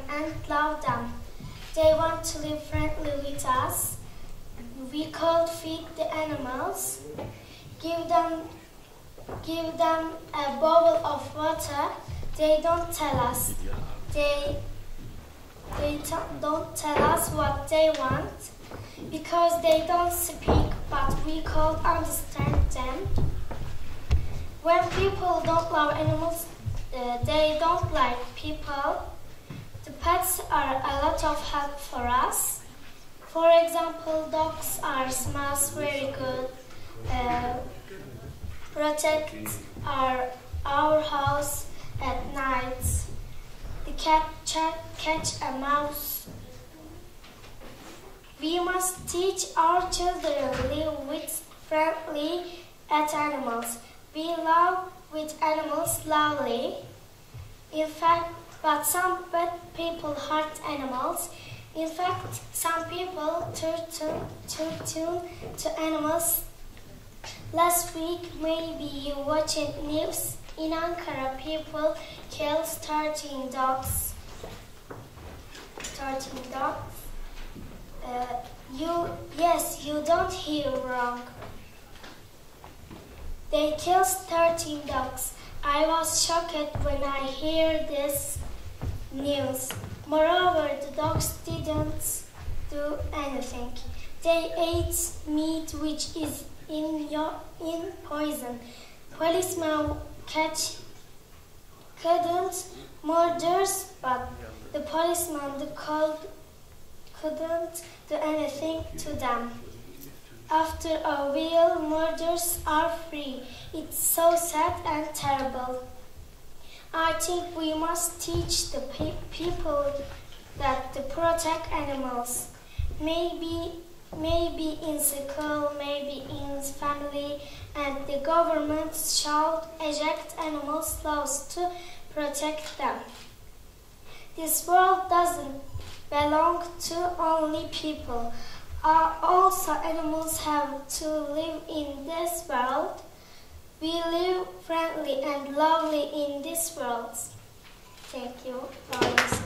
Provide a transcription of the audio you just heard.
and love them. They want to live friendly with us. We could feed the animals, give them a bowl of water. They don't tell us. They don't tell us what they want because they don't speak, but we could understand them. When people don't love animals, they don't like people. The pets are a lot of help for us. For example, dogs smells very good, protect our house at night. The cat catch a mouse. We must teach our children live with friendly at animals. We love with animals loudly. In fact, but some bad people hurt animals. In fact, some people turn to animals. Last week, maybe you watching news. In Ankara, people killed 13 dogs. 13 dogs. You don't hear wrong. They killed 13 dogs. I was shocked when I hear this news. Moreover, the dogs didn't do anything. They ate meat which is in poison. Policemen couldn't murders, but the policemen couldn't do anything to them. After a while, murders are free. It's so sad and terrible. I think we must teach the people that to protect animals. Maybe in school, maybe in family, and the government should enact animals laws to protect them. This world doesn't belong to only people. Also, animals have to live in this world. We live friendly and lovely in this world. Thank you for listening.